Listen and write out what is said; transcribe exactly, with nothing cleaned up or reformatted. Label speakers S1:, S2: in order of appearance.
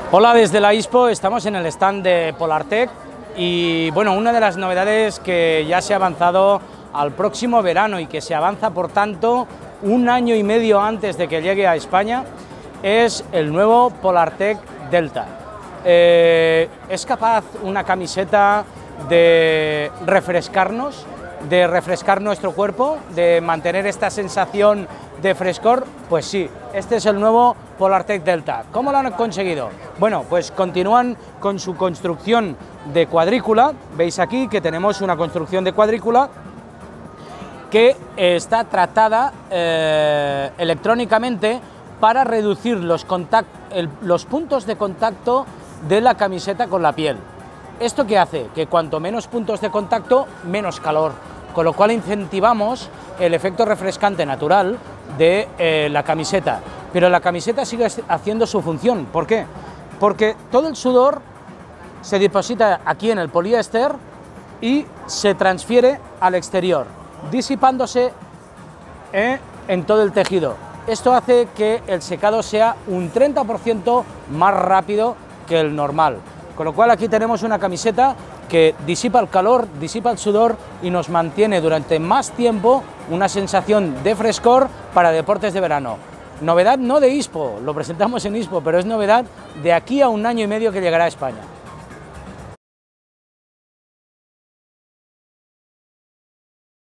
S1: Hola, desde la ISPO estamos en el stand de Polartec y bueno, una de las novedades que ya se ha avanzado al próximo verano y que se avanza por tanto un año y medio antes de que llegue a España es el nuevo Polartec Delta. Eh, es capaz una camiseta de refrescarnos, de refrescar nuestro cuerpo, de mantener esta sensación de frescor. Pues sí, este es el nuevo Polartec Delta. ¿Cómo lo han conseguido? Bueno, pues continúan con su construcción de cuadrícula. Veis aquí que tenemos una construcción de cuadrícula que está tratada eh, electrónicamente para reducir los, el, los puntos de contacto de la camiseta con la piel. ¿Esto qué hace? Que cuanto menos puntos de contacto, menos calor, con lo cual incentivamos el efecto refrescante natural de eh, la camiseta. Pero la camiseta sigue haciendo su función. ¿Por qué? Porque todo el sudor se deposita aquí en el poliéster y se transfiere al exterior, disipándose eh, en todo el tejido. Esto hace que el secado sea un treinta por ciento más rápido que el normal. Con lo cual aquí tenemos una camiseta que disipa el calor, disipa el sudor y nos mantiene durante más tiempo una sensación de frescor para deportes de verano. Novedad no de ISPO, lo presentamos en ISPO, pero es novedad de aquí a un año y medio que llegará a España.